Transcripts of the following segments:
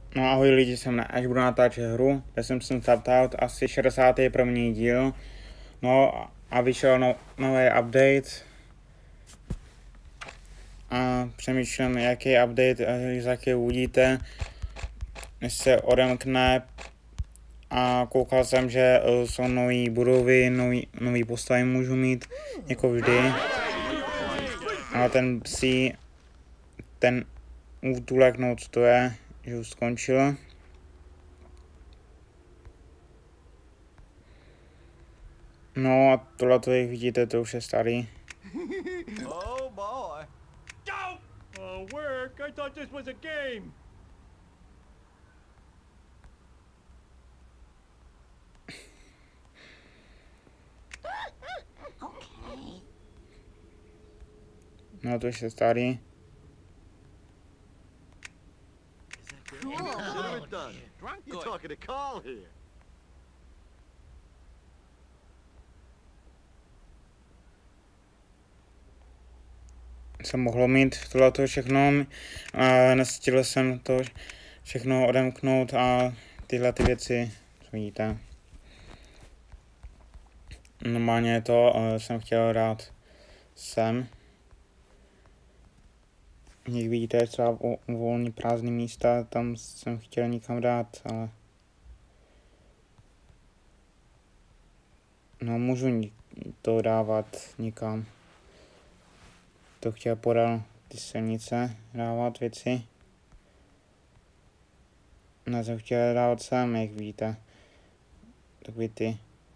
No ahoj lidi, až budu natáčet hru, kde jsem startout asi 61. díl. No a vyšel nový update. A přemýšlím, jaký update, z jaký uvidíte, než se odemkne. A koukal jsem, že jsou nové budovy, nový postavy můžu mít, jako vždy. Ale ten útulek, no co to je, že už skončil. No a tohle, jak vidíte, to už je starý. Oh boy. Go! Oh, work. I thought this was a game. Okay. No to už je starý. Cool. Consider it done. You're talking to Carl here. Jsem mohl mít tohleto všechno a nestihl jsem to všechno odemknout a tyhle ty věci, co vidíte. Normálně to jsem chtěl dát sem. Jak vidíte, třeba volný prázdný místa, tam jsem chtěl někam dát, ale no můžu to dávat někam. To chtěl podal ty silnice, dávat věci. No jsem chtěl dávat sem, jak vidíte. Takový ty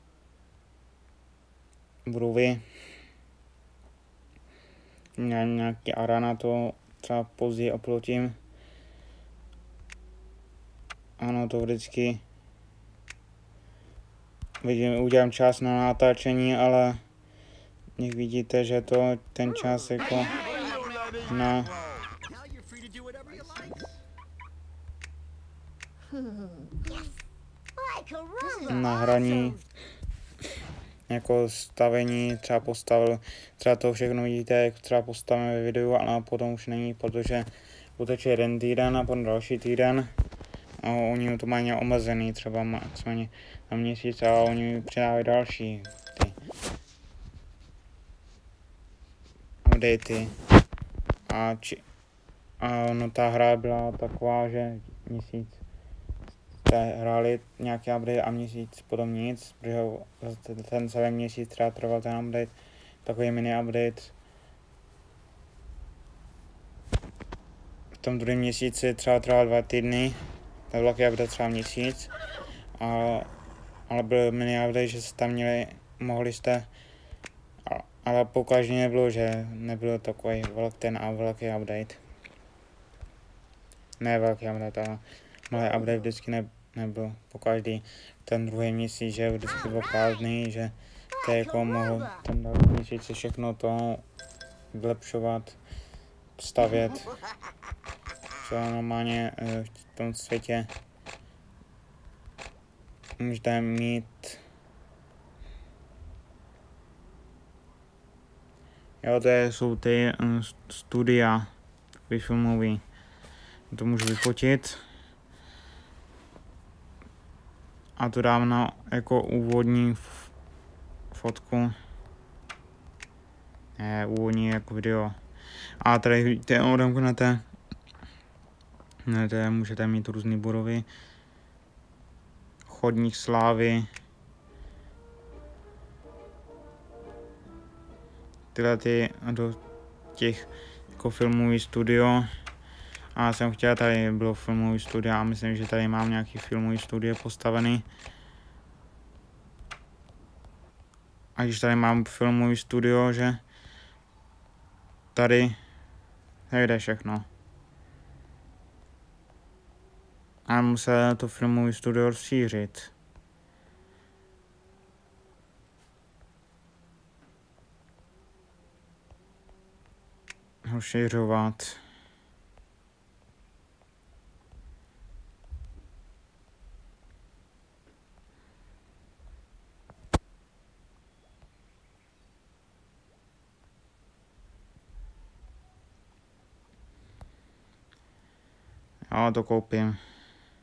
budovy. Nějaký arena, to třeba později oplotím. Ano, to vždycky udělám čas na natáčení, ale jak vidíte, že to ten čas jako na hraní jako stavení třeba postavil, třeba to všechno vidíte, jak třeba postavíme ve videu, ale potom už není, protože uteče jeden týden a potom další týden a oni to mají omezený, třeba maximálně na měsíc a oni přidávají další ty updaty a no ta hra byla taková, že měsíc jste hráli nějaký update a měsíc potom nic, protože ten celý měsíc třeba trval ten update, takový mini update. V tom druhém měsíci třeba trval 2 týdny, ten velký update třeba měsíc, ale byl mini update, že jste tam mohli jste, ale pokaždé nebylo, že nebyl takový velký update. Ne velký update, ale malý update vždycky nebyl pokaždý. Ten druhý měsíc, že vždycky byl prázdný, že to jako mohl ten další měsíc všechno to vylepšovat, stavět, co normálně v tom světě můžete mít. Jo, jsou ty studia, takový filmový. To můžu vyfotit. A to dám na jako úvodní fotku. Ne, úvodní jako video. A tady vidíte, odemknete. Můžete mít různé budovy. Chodník slávy. Tyhle ty do těch jako filmový studio. A jsem chtěl, tady bylo filmový studio a myslím, že tady mám nějaký filmový studio postavený. A když tady mám filmový studio, že tady jde všechno. A musel to filmový studio rozšířit. Rozšiřovat. Já to koupím.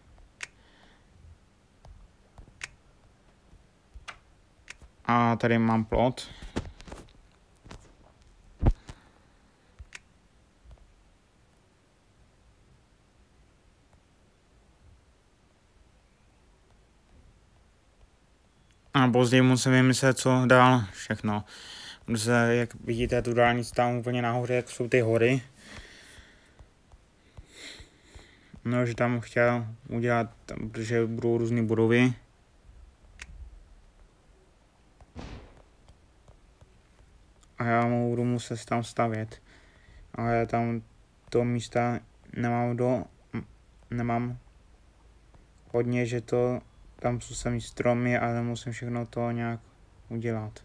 A tady mám plot. A později musím vymyslet, co dál všechno. Protože, jak vidíte, tu dálnici tam úplně nahoře, jak jsou ty hory. No, že tam chtěl udělat, protože budou různé budovy. A já mu budu muset tam stavět. Ale já tam to místa nemám hodně, že to, tam jsou samý stromy, ale musím všechno to nějak udělat.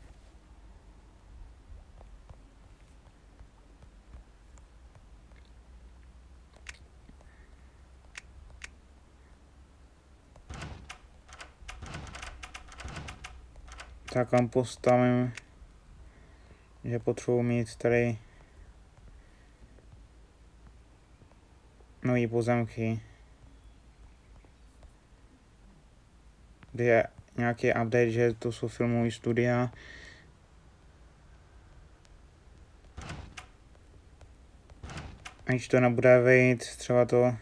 Tak tam postavím, že potřebuji mít tady nový pozemky. Kde je nějaký update, že to jsou filmové studia. A když to nebude vejít, třeba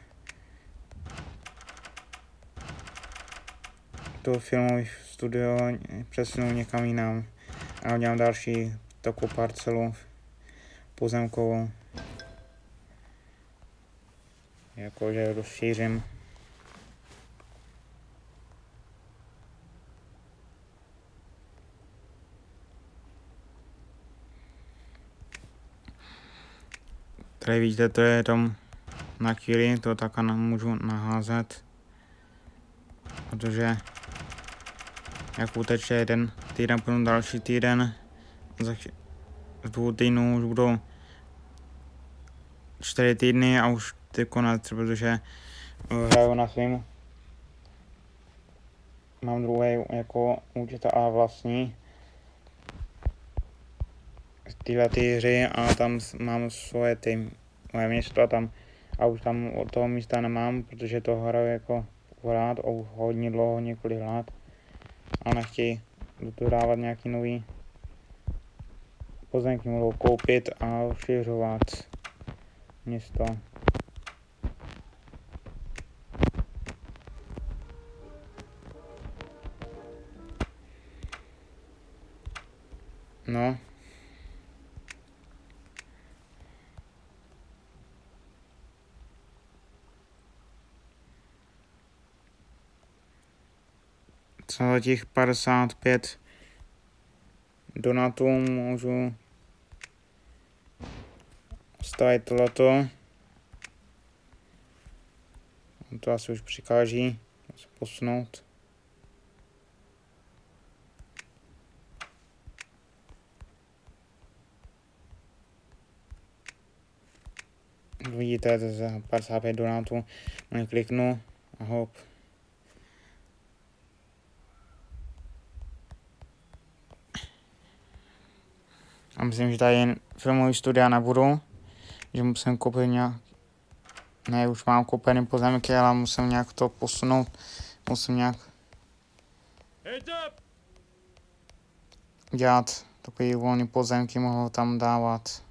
to filmové studio přesunu někam jinam. A udělám další takovou parcelu pozemkovou. Jakože rozšířím. Tady vidíte, to je tam na chvíli, to tak můžu naházet. Protože jak uteče jeden týden, potom další týden, z 2 týdnů už budou 4 týdny a už ty konec, protože hraju na svým. Mám druhý jako účet a vlastní z této hry a tam mám svoje moje město a tam a už tam od toho místa nemám, protože to hraju jako pořád hodně dlouho, několik let a nechtějí dodávat nějaký nový pozemky, mohou koupit a rozšiřovat město. No. Co těch 55 donatů můžu stavit tohleto. To asi už přikáží se posunout. Vidíte, to za 55 donatů. Kliknu a hop. A myslím, že tady jen filmový studia nebudu, že musím koupit nějak, ne, už mám koupený pozemky, ale musím nějak to posunout, musím nějak dělat takový volný pozemky, mohu tam dávat.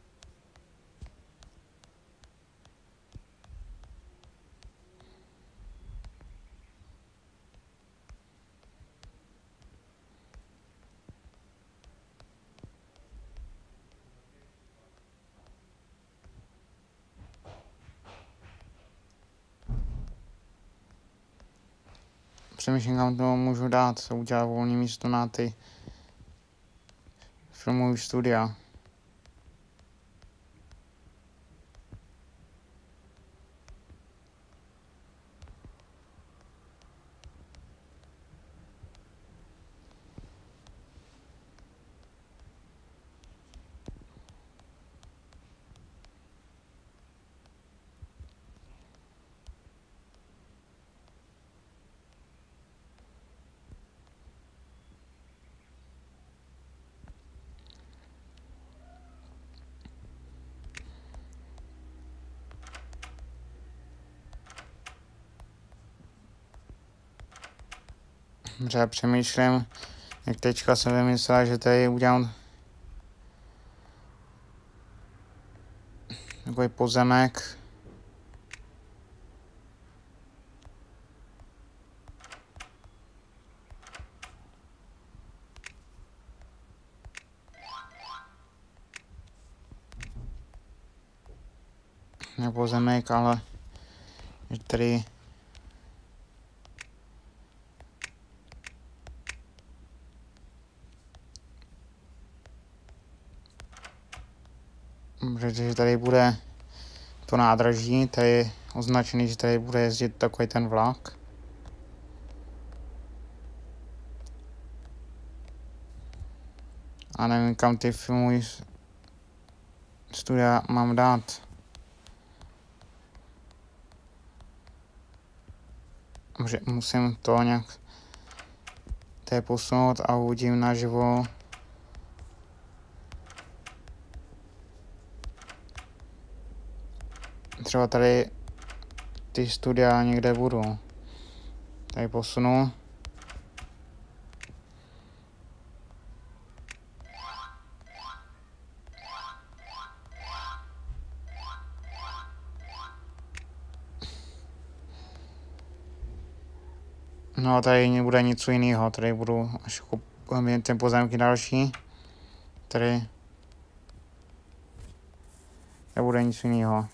Přemýšlím, kam to můžu dát, udělat volné místo na ty filmové studia. Že přemýšlím Jak teďka jsem vymyslel, že tady udělám takový pozemek. Ne pozemek, ale že tady že tady bude to nádraží, tady je označený, že tady bude jezdit takový ten vlak. A nevím, kam ty filmový studia mám dát. Musím to nějak tady posunout a uvidím naživo. Třeba tady ty studia někde budou. Tady posunu. No a tady nebude nic jiného, tady budu až ten pozemky další. Tady nebude nic jiného.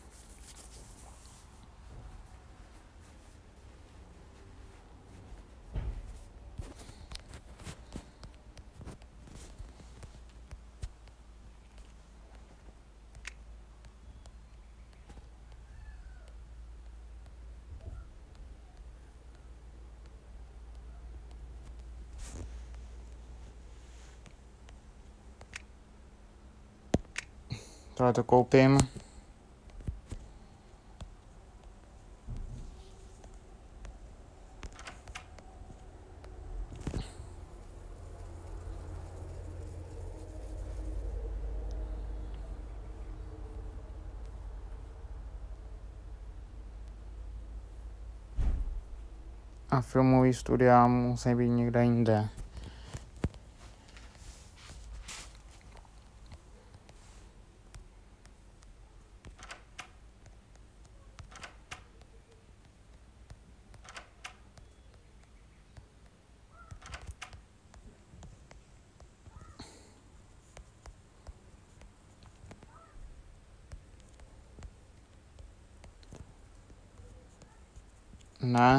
Tohle to koupím. A filmový studia musí být někde jinde. Ne.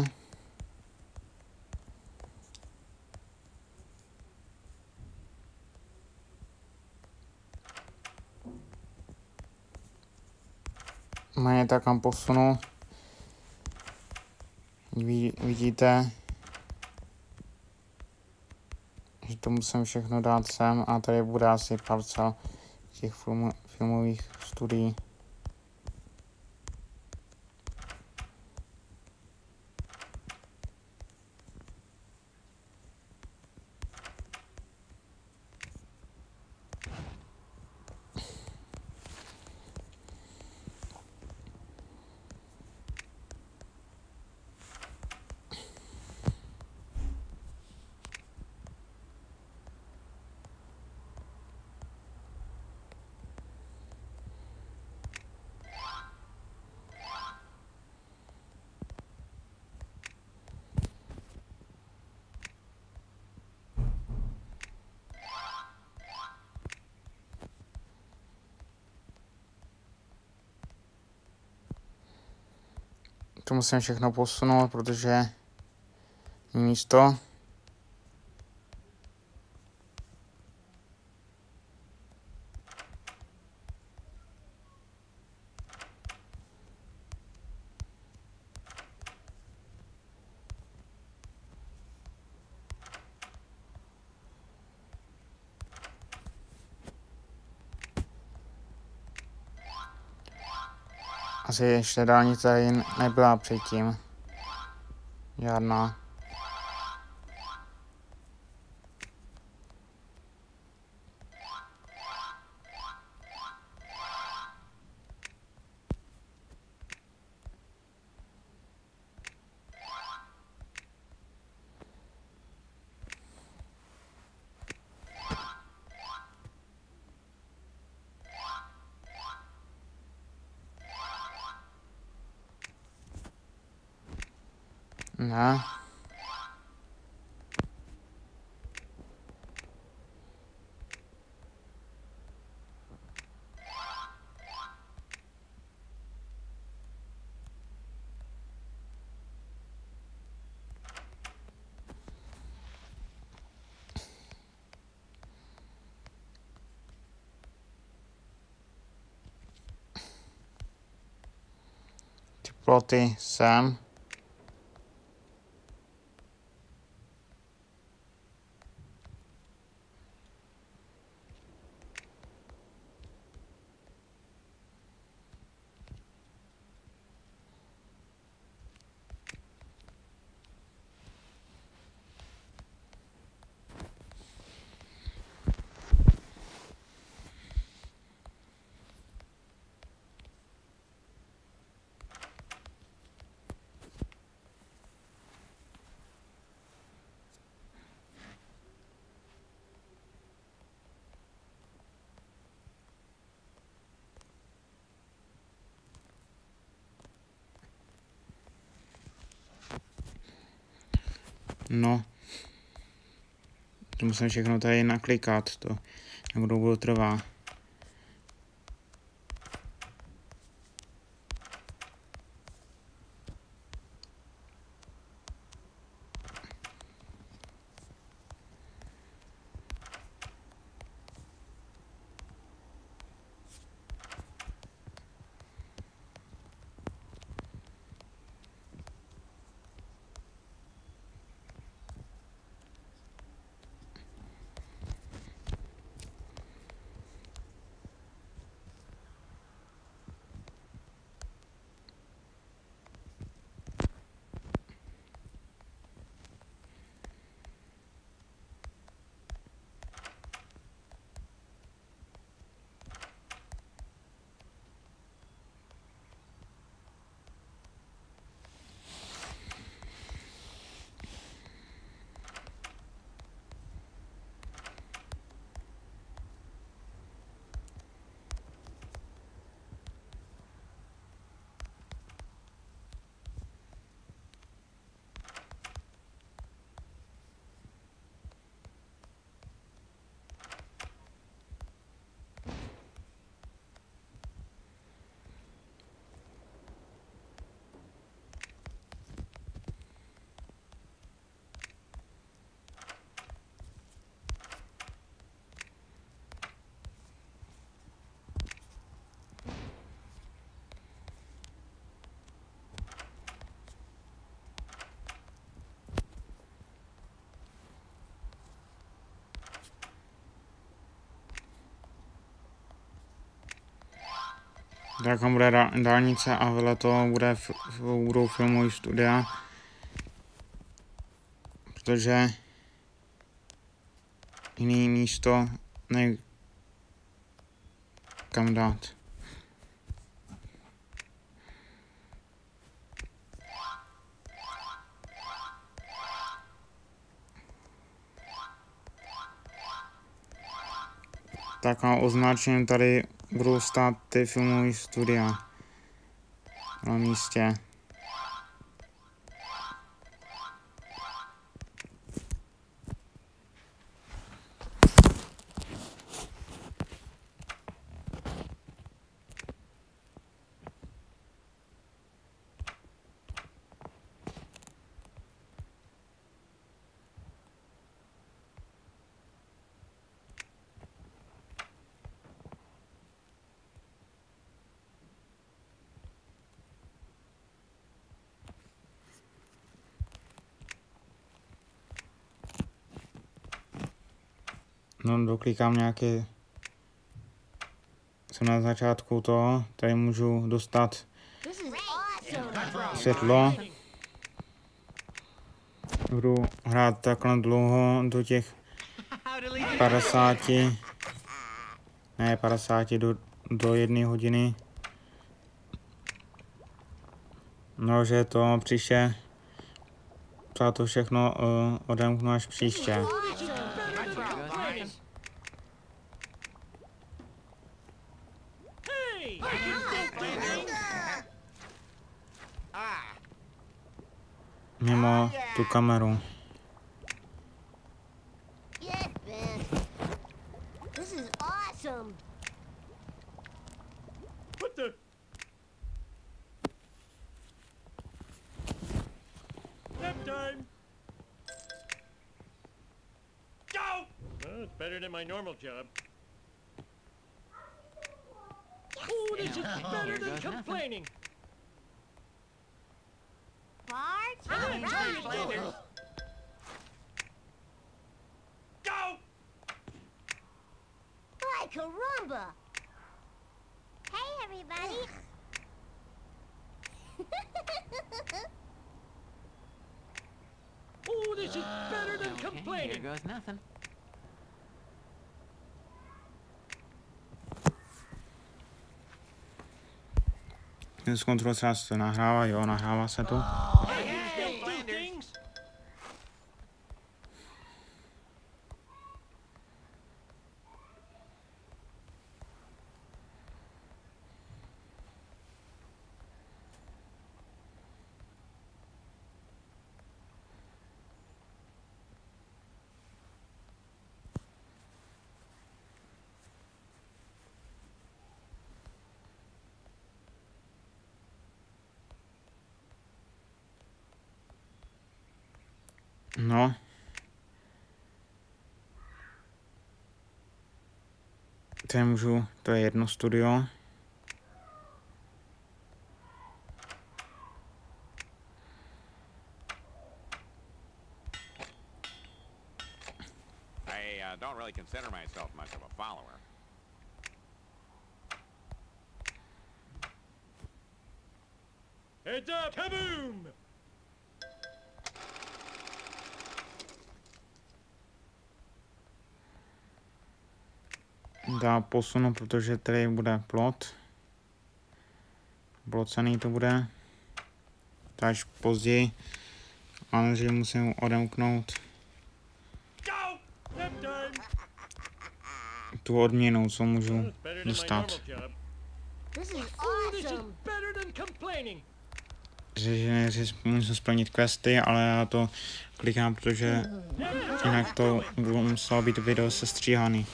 Méně tak kam posunu. Vidíte, že to musím všechno dát sem a tady bude asi parcel těch filmových studií. To musím všechno posunout, protože místo. Asi ještě dálnice tady nebyla předtím. Žádná. Ne. Ty ploty sem. No. To musím všechno tady naklikat, to jak dlouho trvá. Tak tam bude dálnice a vedle toho budou filmové studia. Protože jiný místo ne kam dát. Tak a označením tady budou stát ty filmové studia na místě. No, doklikám nějaké, co na začátku toho, tady můžu dostat This is awesome. světlo. Budu hrát takhle dlouho do těch 50, ne 50 do 1 hodiny. No, že to příště třeba to všechno odemknu až příště. mimo tu kameru. Yeah, Ben. This is awesome. What the? Nap time. Go! Well, it's better than my normal job. Oh, this is better than complaining. Parts Hey, right. Flanders. Go! Ay, caramba. Hey, everybody. Oh, this is better than Okay, here complaining. goes nothing. Zkontroluji, třeba se to nahrává, jo, nahrává se to. Hey, hey, Flanders. Things. No. Tady můžu, to je jedno studio. I don't really consider myself much of a follower. Heads up! Kaboom! Dá posunu, protože tady bude plot. Plocený to bude. To až později. Ale že musím odemknout Go! Nap time. tu odměnu, co můžu Well, it's better than my dostat. normal job. This is Oh, this is awesome. better than complaining. Že musím splnit questy, ale já to klikám, protože jinak to muselo být video sestříhaný.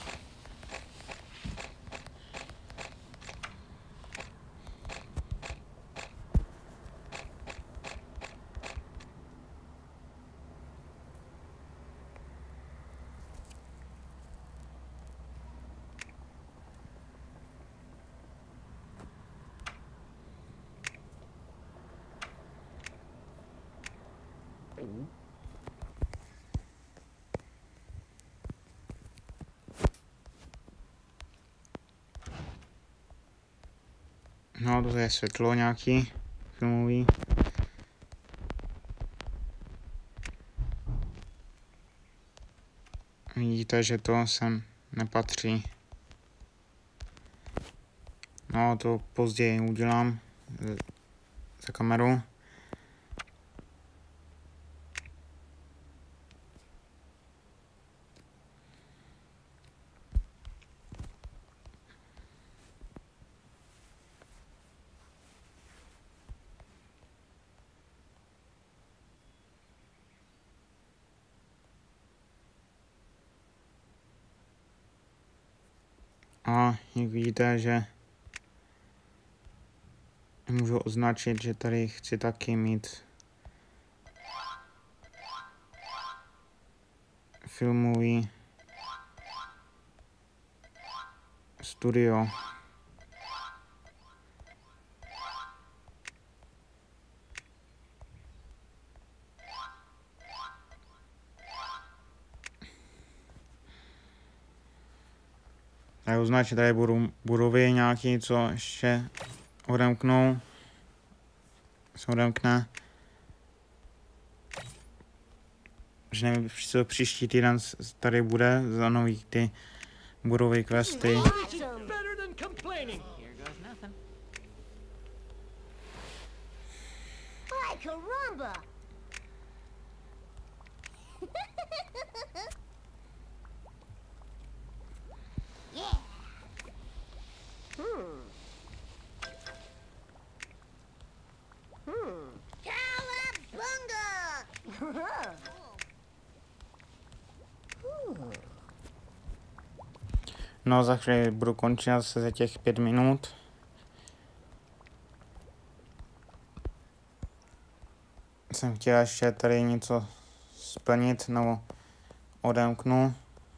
No, to je světlo nějaký filmový. Vidíte, že to sem nepatří. No, to později udělám za kameru. A jak vidíte, že můžu označit, že tady chci taky mít filmový studio. Tak označit, tady budou budovy nějaký, co ještě odemknou. Se odemkne. Že nevím, co příští týden tady bude za nový ty budovy questy. This is better than complaining. Here goes nothing. Ay, caramba. Yeah. Cowabunga! No, za chvíli budu končit zase za těch 5 minut. Jsem chtěl ještě tady něco splnit, nebo odemknu.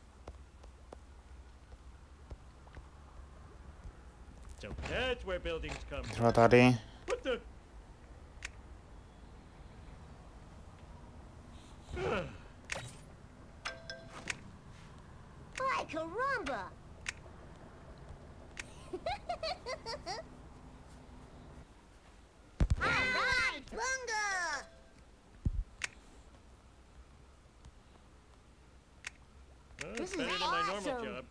So that's where buildings come from. Třeba tady. What the? By caramba! All right, bunga! Oh, This is better than my normal awesome. job.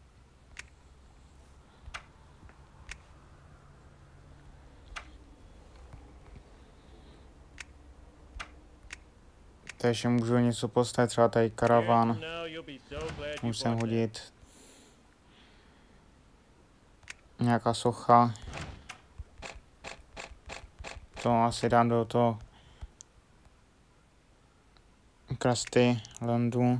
Takže můžu něco postavit, třeba tady karavan. And now you'll be so glad you Musím bought that. hodit nějaká socha. To asi dám do toho Krusty Landu.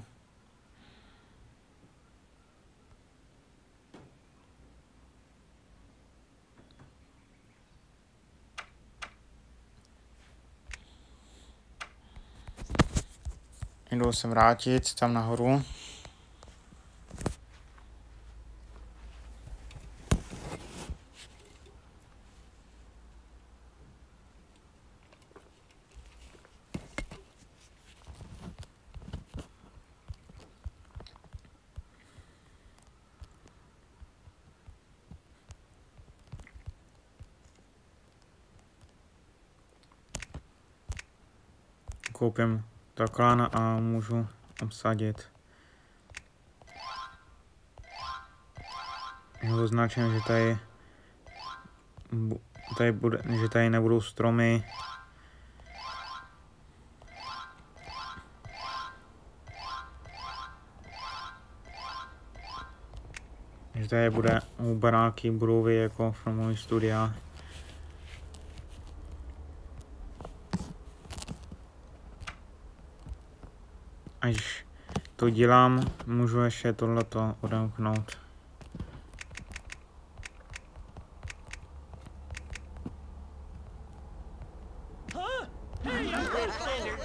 Jdu se vrátit tam nahoru. Koupím takhle a můžu obsadit. Je označeno, že že tady nebudou stromy. Že tady bude baráky, budovy jako filmový studia. Až to dělám, můžu ještě tohleto odemknout. Huh? Hey, I'm Wayfinder.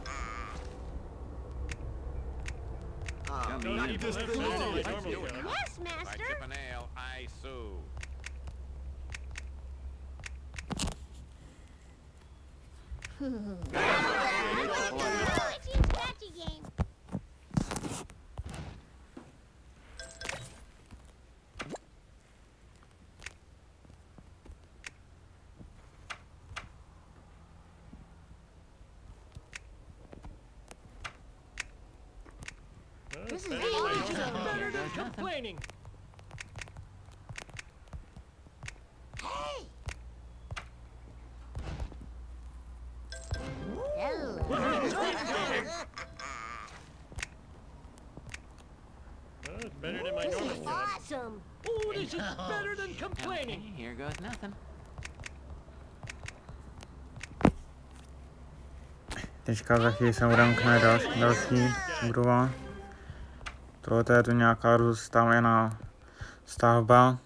Don't keep this better than my normal job. Yes, If I master. chip a nail, I sue. Itchy and scratchy game. Well, This is better than my awesome. normal job. Better than complaining. Hey! Hello. Well, it's better than my This normal is job. awesome. Oh, this is better than complaining. Okay, here goes nothing. Teďka za chvíli se odemkne další budova. Tohle je tu nějaká rozstavěná stavba.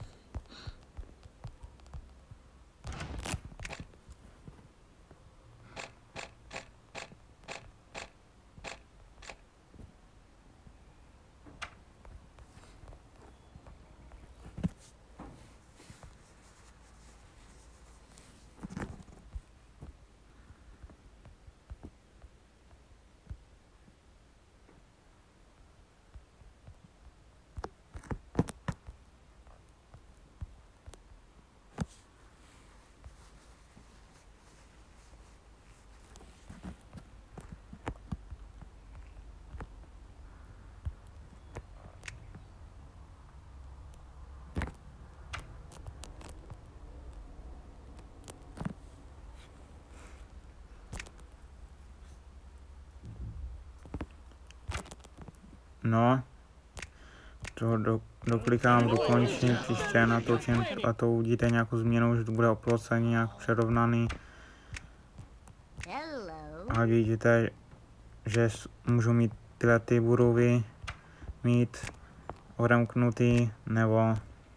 No, to doklikám, dokončím, příště natočím a to uvidíte nějakou změnu, že to bude oplocený, nějak přerovnaný Hello. a vidíte, že můžu mít tyhle ty budovy mít odemknutý, nebo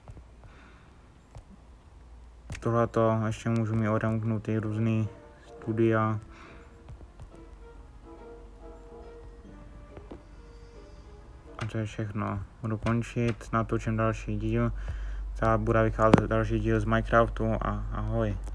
tohleto ještě můžu mít odemknutý, různý studia. A to je všechno. Budu končit, natočím další díl. Třeba bude vycházet další díl z Minecraftu a ahoj.